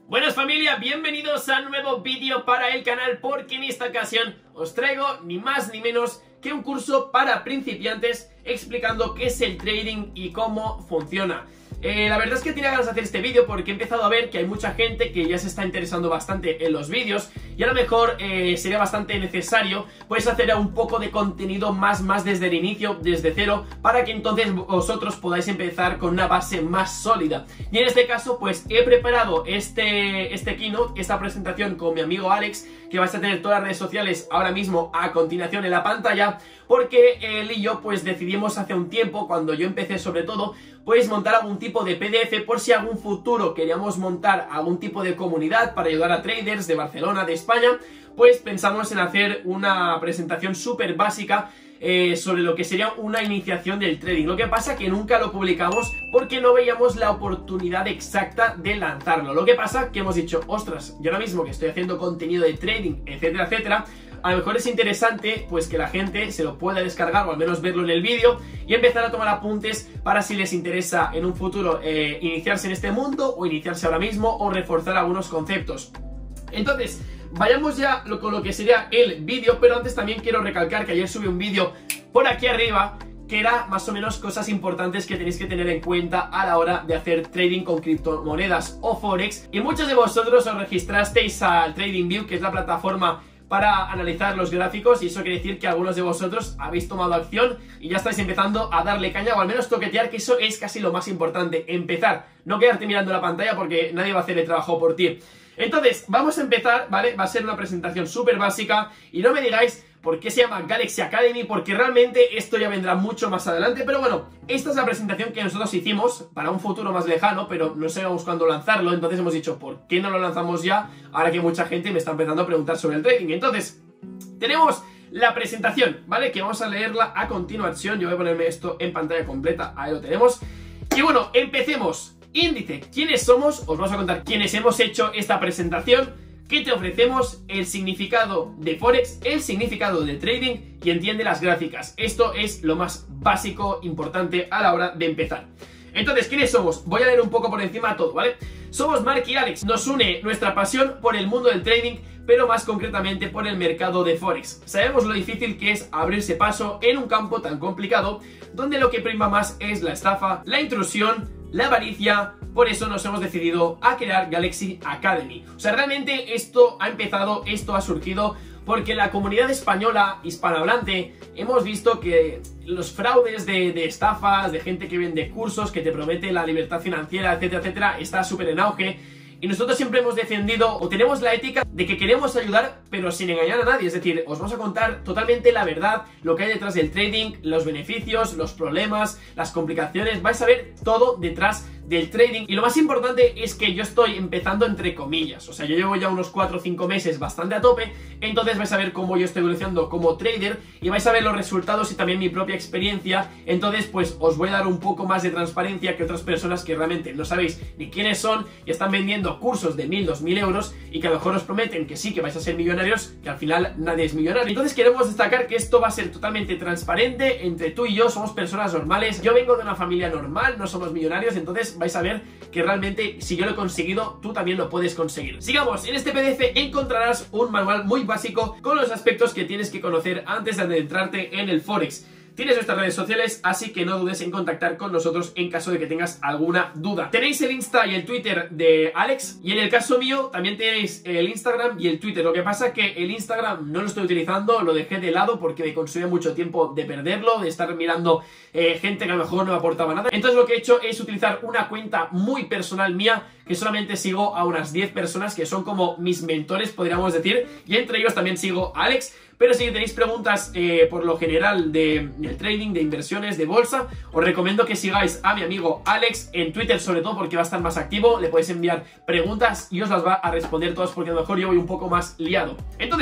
Buenas familia, bienvenidos a un nuevo vídeo para el canal, porque en esta ocasión os traigo ni más ni menos que un curso para principiantes explicando qué es el trading y cómo funciona. La verdad es que tenía ganas de hacer este vídeo porque he empezado a ver que hay mucha gente que ya se está interesando bastante en los vídeos y a lo mejor sería bastante necesario pues hacer un poco de contenido más desde el inicio, desde cero, para que entonces vosotros podáis empezar con una base más sólida. Y en este caso pues he preparado este keynote, esta presentación con mi amigo Alex, que vais a tener todas las redes sociales ahora mismo a continuación en la pantalla, porque él y yo pues decidimos hace un tiempo, cuando yo empecé sobre todo, pues montar algún tipo de PDF por si algún futuro queríamos montar algún tipo de comunidad para ayudar a traders de Barcelona, de España. Pues pensamos en hacer una presentación súper básica sobre lo que sería una iniciación del trading. Lo que pasa que nunca lo publicamos porque no veíamos la oportunidad exacta de lanzarlo. Lo que pasa que hemos dicho, ostras, yo ahora mismo que estoy haciendo contenido de trading, etcétera, etcétera, a lo mejor es interesante pues que la gente se lo pueda descargar o al menos verlo en el vídeo y empezar a tomar apuntes para si les interesa en un futuro iniciarse en este mundo o iniciarse ahora mismo o reforzar algunos conceptos. Entonces, vayamos ya con lo que sería el vídeo, pero antes también quiero recalcar que ayer subí un vídeo por aquí arriba que era más o menos cosas importantes que tenéis que tener en cuenta a la hora de hacer trading con criptomonedas o forex, y muchos de vosotros os registrasteis al TradingView, que es la plataforma para analizar los gráficos, y eso quiere decir que algunos de vosotros habéis tomado acción y ya estáis empezando a darle caña o al menos toquetear, que eso es casi lo más importante, empezar, no quedarte mirando la pantalla porque nadie va a hacer el trabajo por ti. Entonces, vamos a empezar, ¿vale? Va a ser una presentación súper básica y no me digáis por qué se llama Galaxy Academy, porque realmente esto ya vendrá mucho más adelante. Pero bueno, esta es la presentación que nosotros hicimos para un futuro más lejano, pero no sabíamos cuándo lanzarlo. Entonces hemos dicho, ¿por qué no lo lanzamos ya? Ahora que mucha gente me está empezando a preguntar sobre el trading. Entonces, tenemos la presentación, ¿vale? Que vamos a leerla a continuación. Yo voy a ponerme esto en pantalla completa, ahí lo tenemos. Y bueno, empecemos. Índice, ¿quiénes somos? Os vamos a contar quiénes hemos hecho esta presentación, qué te ofrecemos, el significado de Forex, el significado de trading y entiende las gráficas. Esto es lo más básico, importante a la hora de empezar. Entonces, ¿quiénes somos? Voy a leer un poco por encima todo, ¿vale? Somos Mark y Alex. Nos une nuestra pasión por el mundo del trading, pero más concretamente por el mercado de Forex. Sabemos lo difícil que es abrirse paso en un campo tan complicado, donde lo que prima más es la estafa, la intrusión, la avaricia. Por eso nos hemos decidido a crear Galaxy Academy. O sea, realmente esto ha empezado, esto ha surgido porque en la comunidad española hispanohablante hemos visto que los fraudes de estafas, de gente que vende cursos, que te promete la libertad financiera, etcétera, etcétera, está súper en auge. Y nosotros siempre hemos defendido o tenemos la ética de que queremos ayudar pero sin engañar a nadie. Es decir, os vamos a contar totalmente la verdad, lo que hay detrás del trading, los beneficios, los problemas, las complicaciones. Vais a ver todo detrás del trading. Y lo más importante es que yo estoy empezando entre comillas. O sea, yo llevo ya unos 4 o 5 meses bastante a tope. Entonces vais a ver cómo yo estoy evolucionando como trader y vais a ver los resultados y también mi propia experiencia. Entonces pues os voy a dar un poco más de transparencia que otras personas que realmente no sabéis ni quiénes son y están vendiendo cursos de 1000, 2000 euros y que a lo mejor os prometen que sí, que vais a ser millonarios, que al final nadie es millonario. Entonces queremos destacar que esto va a ser totalmente transparente entre tú y yo. Somos personas normales, yo vengo de una familia normal, no somos millonarios. Entonces vais a ver que realmente si yo lo he conseguido, tú también lo puedes conseguir. Sigamos, en este PDF encontrarás un manual muy básico con los aspectos que tienes que conocer antes de adentrarte en el Forex. Tienes nuestras redes sociales, así que no dudes en contactar con nosotros en caso de que tengas alguna duda. Tenéis el Insta y el Twitter de Alex, y en el caso mío también tenéis el Instagram y el Twitter. Lo que pasa es que el Instagram no lo estoy utilizando, lo dejé de lado porque me consume mucho tiempo de perderlo, de estar mirando gente que a lo mejor no me aportaba nada. Entonces lo que he hecho es utilizar una cuenta muy personal mía, que solamente sigo a unas 10 personas que son como mis mentores, podríamos decir, y entre ellos también sigo a Alex. Pero si tenéis preguntas por lo general del trading, de inversiones, de bolsa, os recomiendo que sigáis a mi amigo Alex en Twitter, sobre todo porque va a estar más activo. Le podéis enviar preguntas y os las va a responder todas porque a lo mejor yo voy un poco más liado. Entonces,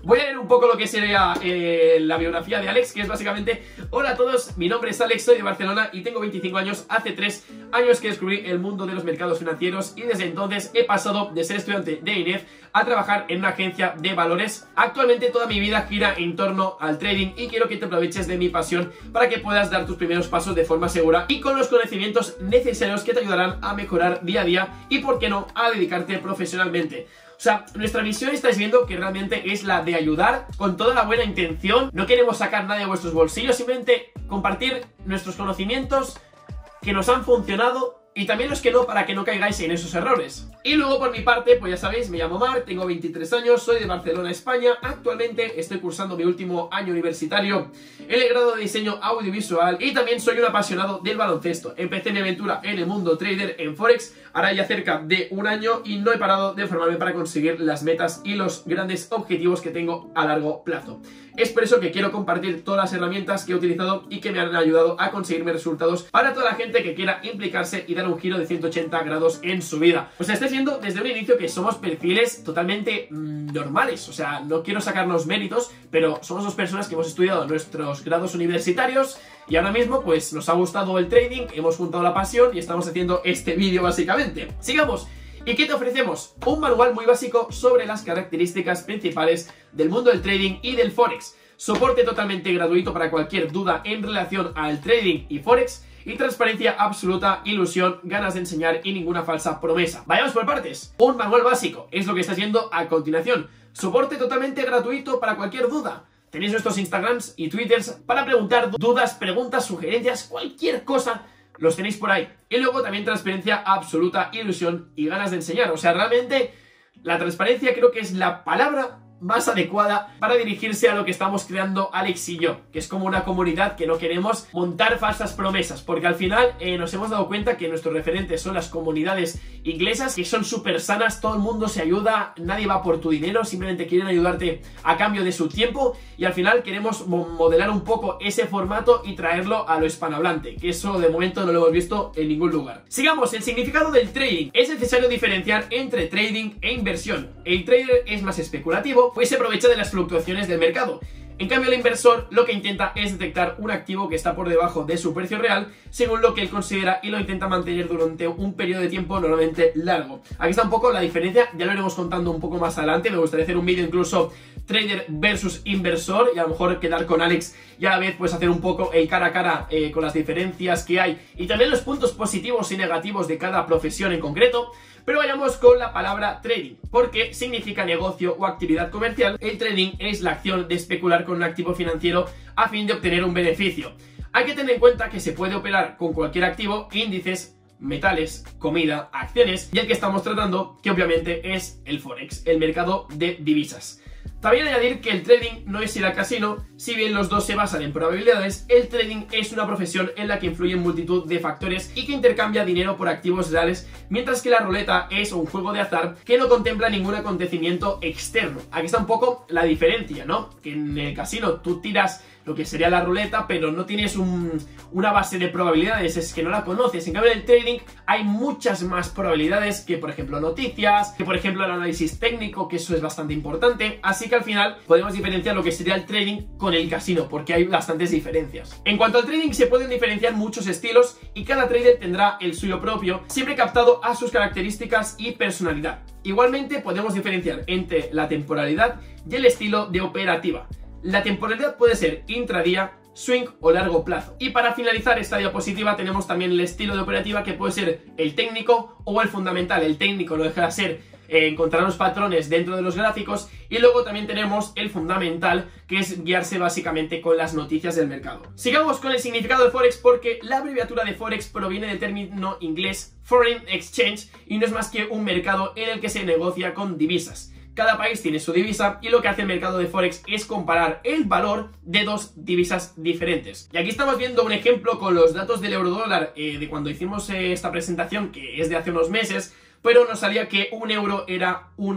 Voy a leer un poco lo que sería la biografía de Alex, que es básicamente: hola a todos, mi nombre es Alex, soy de Barcelona y tengo 25 años. Hace 3 años que descubrí el mundo de los mercados financieros y desde entonces he pasado de ser estudiante de INEF a trabajar en una agencia de valores. Actualmente toda mi vida gira en torno al trading y quiero que te aproveches de mi pasión para que puedas dar tus primeros pasos de forma segura y con los conocimientos necesarios que te ayudarán a mejorar día a día y, por qué no, a dedicarte profesionalmente. O sea, nuestra misión, estáis viendo que realmente es la de ayudar con toda la buena intención. No queremos sacar nada de vuestros bolsillos, simplemente compartir nuestros conocimientos que nos han funcionado y también los que no, para que no caigáis en esos errores. Y luego, por mi parte, pues ya sabéis, me llamo Marc, tengo 23 años, soy de Barcelona, España. Actualmente estoy cursando mi último año universitario en el grado de diseño audiovisual y también soy un apasionado del baloncesto. Empecé mi aventura en el mundo trader en Forex hará ya cerca de un año y no he parado de formarme para conseguir las metas y los grandes objetivos que tengo a largo plazo. Es por eso que quiero compartir todas las herramientas que he utilizado y que me han ayudado a conseguirme resultados para toda la gente que quiera implicarse y dar un giro de 180 grados en su vida. Pues estáis viendo desde un inicio que somos perfiles totalmente normales. O sea, no quiero sacarnos méritos, pero somos dos personas que hemos estudiado nuestros grados universitarios y ahora mismo pues nos ha gustado el trading, hemos juntado la pasión y estamos haciendo este vídeo básicamente. Sigamos. ¿Y qué te ofrecemos? Un manual muy básico sobre las características principales del mundo del trading y del Forex. Soporte totalmente gratuito para cualquier duda en relación al trading y Forex. Y transparencia absoluta, ilusión, ganas de enseñar y ninguna falsa promesa. Vayamos por partes. Un manual básico es lo que estás viendo a continuación. Soporte totalmente gratuito para cualquier duda. Tenéis nuestros Instagrams y Twitters para preguntar dudas, preguntas, sugerencias, cualquier cosa. Los tenéis por ahí. Y luego también transparencia absoluta, ilusión y ganas de enseñar. O sea, realmente la transparencia creo que es la palabra más adecuada para dirigirse a lo que estamos creando Alex y yo, que es como una comunidad que no queremos montar falsas promesas, porque al final nos hemos dado cuenta que nuestros referentes son las comunidades inglesas, que son súper sanas, todo el mundo se ayuda, nadie va por tu dinero, simplemente quieren ayudarte a cambio de su tiempo, y al final queremos modelar un poco ese formato y traerlo a lo hispanohablante, que eso de momento no lo hemos visto en ningún lugar. Sigamos. El significado del trading. Es necesario diferenciar entre trading e inversión. El trader es más especulativo, pues se aprovecha de las fluctuaciones del mercado. En cambio, el inversor lo que intenta es detectar un activo que está por debajo de su precio real, según lo que él considera, y lo intenta mantener durante un periodo de tiempo normalmente largo. Aquí está un poco la diferencia, ya lo iremos contando un poco más adelante. Me gustaría hacer un vídeo incluso trader versus inversor y a lo mejor quedar con Alex y a la vez pues hacer un poco el cara a cara con las diferencias que hay y también los puntos positivos y negativos de cada profesión en concreto. Pero vayamos con la palabra trading, porque significa negocio o actividad comercial. El trading es la acción de especular con un activo financiero a fin de obtener un beneficio. Hay que tener en cuenta que se puede operar con cualquier activo, índices, metales, comida, acciones, y el que estamos tratando, que obviamente es el Forex, el mercado de divisas. También añadir que el trading no es ir al casino. Si bien los dos se basan en probabilidades, el trading es una profesión en la que influyen multitud de factores y que intercambia dinero por activos reales, mientras que la ruleta es un juego de azar que no contempla ningún acontecimiento externo. Aquí está un poco la diferencia, ¿no? Que en el casino tú tiras lo que sería la ruleta, pero no tienes una base de probabilidades, es que no la conoces. En cambio, en el trading hay muchas más probabilidades que, por ejemplo, noticias, que por ejemplo el análisis técnico, que eso es bastante importante. Así que al final podemos diferenciar lo que sería el trading con el casino, porque hay bastantes diferencias. En cuanto al trading, se pueden diferenciar muchos estilos y cada trader tendrá el suyo propio, siempre captado a sus características y personalidad. Igualmente podemos diferenciar entre la temporalidad y el estilo de operativa. La temporalidad puede ser intradía, swing o largo plazo. Y para finalizar esta diapositiva tenemos también el estilo de operativa, que puede ser el técnico o el fundamental. El técnico no deja de ser encontrar los patrones dentro de los gráficos, y luego también tenemos el fundamental, que es guiarse básicamente con las noticias del mercado. Sigamos con el significado de Forex, porque la abreviatura de Forex proviene del término inglés Foreign Exchange y no es más que un mercado en el que se negocia con divisas. Cada país tiene su divisa y lo que hace el mercado de Forex es comparar el valor de dos divisas diferentes. Y aquí estamos viendo un ejemplo con los datos del eurodólar de cuando hicimos esta presentación, que es de hace unos meses, pero nos salía que un euro era 1,05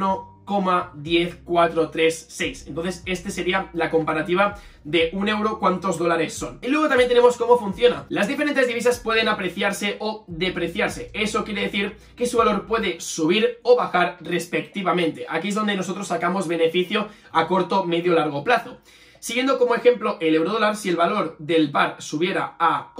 0,10436. Entonces este sería la comparativa de un euro, cuántos dólares son. Y luego también tenemos cómo funciona. Las diferentes divisas pueden apreciarse o depreciarse. Eso quiere decir que su valor puede subir o bajar respectivamente. Aquí es donde nosotros sacamos beneficio a corto, medio, largo plazo. Siguiendo como ejemplo el eurodólar, si el valor del par subiera a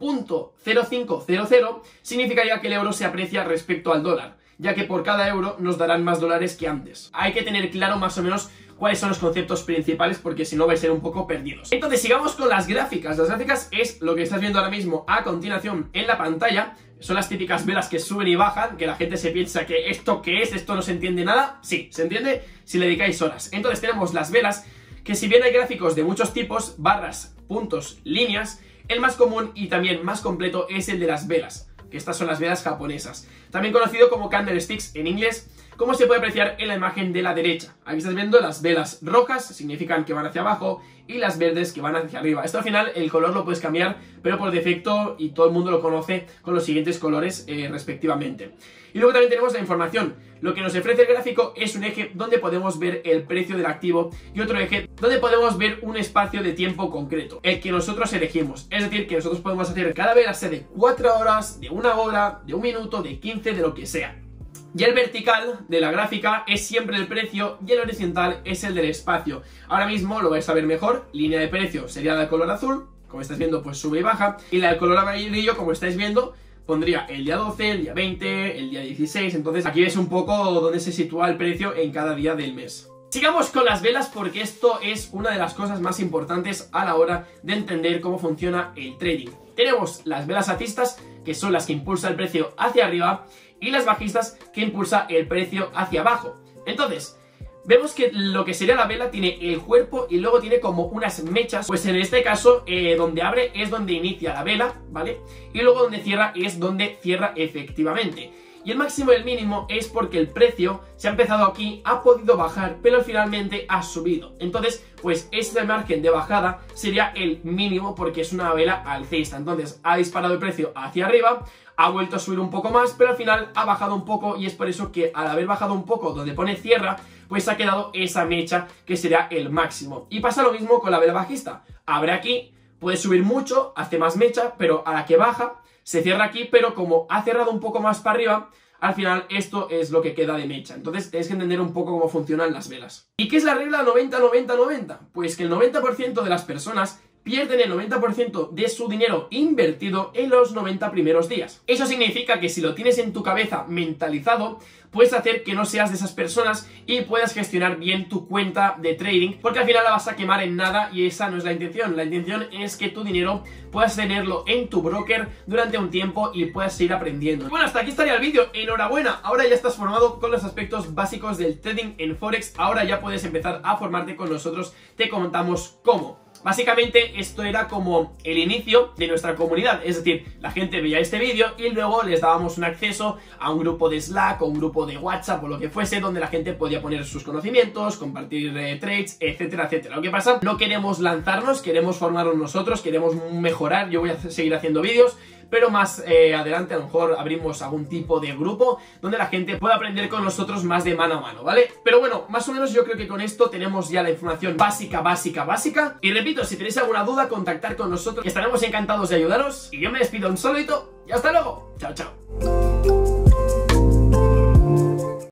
1.0500, significaría que el euro se aprecia respecto al dólar, ya que por cada euro nos darán más dólares que antes. Hay que tener claro más o menos cuáles son los conceptos principales, porque si no vais a ser un poco perdidos. Entonces sigamos con las gráficas. Las gráficas es lo que estás viendo ahora mismo a continuación en la pantalla. Son las típicas velas que suben y bajan, que la gente se piensa que esto qué es, esto no se entiende nada. Sí, se entiende si le dedicáis horas. Entonces tenemos las velas, que si bien hay gráficos de muchos tipos, barras, puntos, líneas, el más común y también más completo es el de las velas, que estas son las velas japonesas, también conocido como candlesticks en inglés, como se puede apreciar en la imagen de la derecha. Aquí estás viendo las velas rojas, significan que van hacia abajo, y las verdes que van hacia arriba. Esto al final el color lo puedes cambiar, pero por defecto, y todo el mundo lo conoce con los siguientes colores respectivamente. Y luego también tenemos la información. Lo que nos ofrece el gráfico es un eje donde podemos ver el precio del activo y otro eje donde podemos ver un espacio de tiempo concreto, el que nosotros elegimos. Es decir, que nosotros podemos hacer cada vela sea de 4 horas, de 1 hora, de 1 minuto, de 15, de lo que sea. Y el vertical de la gráfica es siempre el precio y el horizontal es el del espacio. Ahora mismo lo vais a ver mejor. Línea de precio sería la de color azul, como estáis viendo pues sube y baja, y la de color amarillo, como estáis viendo, pondría el día 12, el día 20, el día 16, entonces aquí ves un poco dónde se sitúa el precio en cada día del mes. Sigamos con las velas, porque esto es una de las cosas más importantes a la hora de entender cómo funciona el trading. Tenemos las velas alcistas, que son las que impulsan el precio hacia arriba, y las bajistas, que impulsa el precio hacia abajo. Entonces, vemos que lo que sería la vela tiene el cuerpo y luego tiene como unas mechas. Pues en este caso, donde abre es donde inicia la vela, ¿vale? Y luego donde cierra es donde cierra efectivamente. Y el máximo y el mínimo es porque el precio se ha empezado aquí, ha podido bajar, pero finalmente ha subido. Entonces, pues este margen de bajada sería el mínimo porque es una vela alcista. Entonces, ha disparado el precio hacia arriba, ha vuelto a subir un poco más, pero al final ha bajado un poco, y es por eso que al haber bajado un poco donde pone cierra, pues ha quedado esa mecha que sería el máximo. Y pasa lo mismo con la vela bajista. Abre aquí, puede subir mucho, hace más mecha, pero a la que baja se cierra aquí, pero como ha cerrado un poco más para arriba, al final esto es lo que queda de mecha. Entonces tenéis que entender un poco cómo funcionan las velas. ¿Y qué es la regla 90-90-90? Pues que el 90% de las personas pierden el 90% de su dinero invertido en los 90 primeros días. Eso significa que si lo tienes en tu cabeza mentalizado, puedes hacer que no seas de esas personas y puedas gestionar bien tu cuenta de trading, porque al final la vas a quemar en nada y esa no es la intención. La intención es que tu dinero puedas tenerlo en tu broker durante un tiempo y puedas seguir aprendiendo. Bueno, hasta aquí estaría el vídeo. Enhorabuena, ahora ya estás formado con los aspectos básicos del trading en Forex. Ahora ya puedes empezar a formarte con nosotros. Te comentamos cómo. Básicamente esto era como el inicio de nuestra comunidad, es decir, la gente veía este vídeo y luego les dábamos un acceso a un grupo de Slack o un grupo de WhatsApp o lo que fuese, donde la gente podía poner sus conocimientos, compartir trades, etcétera, etcétera. Lo que pasa, no queremos lanzarnos, queremos formarnos nosotros, queremos mejorar. Yo voy a seguir haciendo vídeos, pero más adelante a lo mejor abrimos algún tipo de grupo donde la gente pueda aprender con nosotros más de mano a mano, ¿vale? Pero bueno, más o menos yo creo que con esto tenemos ya la información básica. Y repito, si tenéis alguna duda, contactar con nosotros, que estaremos encantados de ayudaros. Y yo me despido un saludito y hasta luego. Chao, chao.